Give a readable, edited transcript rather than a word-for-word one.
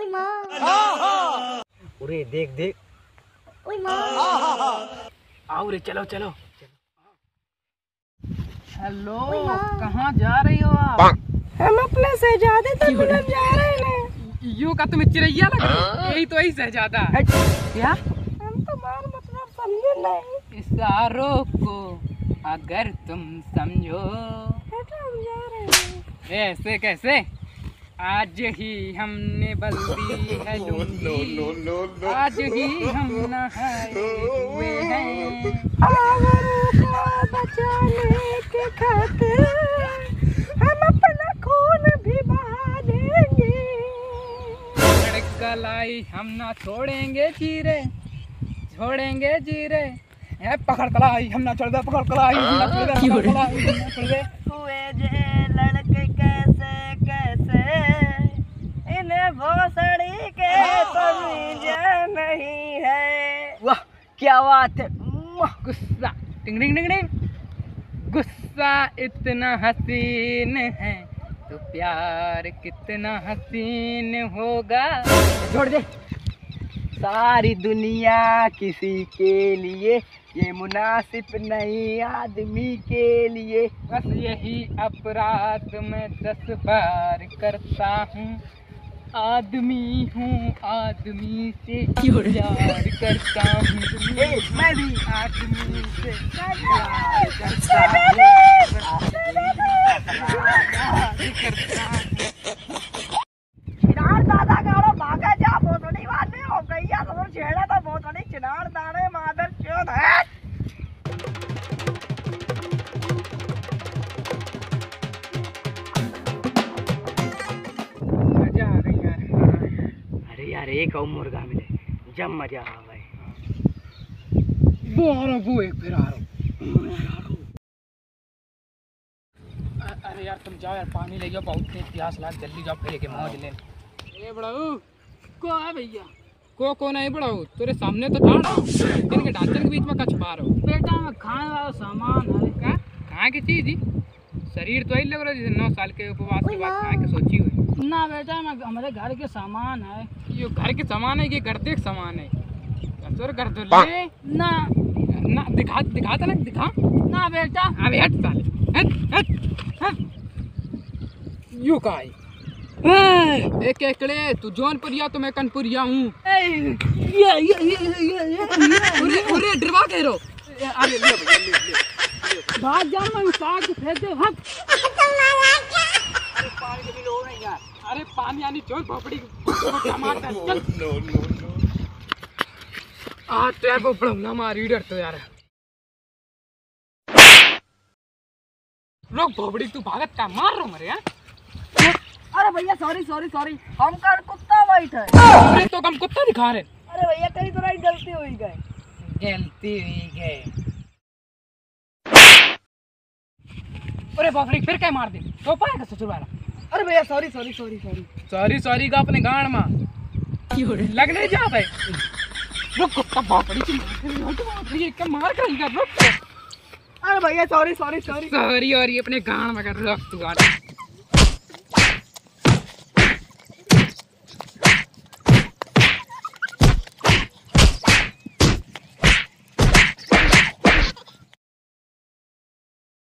ओए माँ। अरे देख देख। ओए माँ। आओ रे, चलो चलो। हेलो, ओए माँ। कहाँ जा रही हो आप? हम अपने शहजादे तक मिलन जा रहे हैं। यूं का तुम्हें चिड़ैया लग रही? यही तो वही शहजादा है। क्या? हम तुम्हारा मतलब समझे नहीं। इशारों को अगर तुम समझो। बेटा हम जा रहे हैं। ऐसे कैसे? आज ही हमने बल्दी है लूंगी, आज ही हम नहाए हुए हैं। आवरों को बचाने के खातिर हम अपना खून भी बहा देंगे। कलाई हम ना छोड़ेंगे जीरे, छोड़ेंगे जीरे। है पकड़ कलाई हम ना छोड़ दे, पकड़ कलाई हम ना छोड़ दे, पकड़ कलाई हम ना छोड़ दे। हुए जे लड़के कैसे कैसे, इन्हें भोसड़ी के तमीज नहीं है। वाह क्या बात है। गुस्सा टिंग टिंग टिंग टिंग। गुस्सा इतना हसीन है तो प्यार कितना हसीन होगा। छोड़ दे। सारी दुनिया किसी के लिए, ये मुनासिब नहीं आदमी के लिए। बस यही अपराध मैं 10 बार करता हूँ। आदमी हूँ, आदमी से प्यार करता हूँ। मैं भी आदमी से प्यार करता हूँ। चिनार दादा गाड़ो भागा जा, भोसड़ी वाले हो गैया ससुर छेड़ा तो भोसड़ी चिनार दाने मादर चोद है। मजा आ गई यार। अरे यार एक और मुर्गा मिले जब मजा आ भाई। वो आ रहा, वो एक फिर आ रहा। अरे यार तुम जाओ यार, पानी ले जाओ, बहुत तेज प्यास लाग, जल्दी जाओ फिर के मौज ले। ए बड़ाऊ को है भैया? को नहीं बड़ाऊ, तेरे सामने तो था ना, इनके ढांचे के बीच में का छुपा रहो? बेटा मैं खाने वाला सामान है। क्या कहाँ की चीज ही? शरीर तो ही लग रहा है 9 साल के उपवास के बाद कहाँ के सोची हुई ना बेटा मैं हमारे घर के सामान है। ये घर के सामान है कि घर देख सामान है? सर घर तो ले ना ना, दिखा दिखा ना, दिखा ना बेटा। अबे हट साले, हट हट हट। यू का है? एक एकड़े तू जौनपुरिया तो मैं कनपुरिया हूँ। अरे डरवा कह रहो। अरे ले भैया, ले भाग जा, मैं उतार के फेंक दे। हट। अरे पानी के भी लो नहीं यार। अरे पानी आनी चोर भोपड़ी टमाटर चल। आज तो यार वो बड़ा मारी डर तो यार। लोग भोपड़ी तू भागत का मार रहा मरे यार। अरे भैया सॉरी सॉरी सॉरी, हम कर कुत्ता वाइट है। अरे तो हम कुत्ता दिखा रहे। अरे भैया कई तरह की गलती हुई गई। गलती हुई गए। अरे भोपड़ी फिर क्या मार दे तो पाएगा ससुर वाला। अरे भैया sorry sorry sorry sorry sorry sorry का अपने गांड में लग नहीं जाता है। रुक कुत्ता भोपड़ी की मार कर रुक। अरे भैया सॉरी सॉरी सॉरी सॉरी और ये अपने गांड में कर रख तू गांड।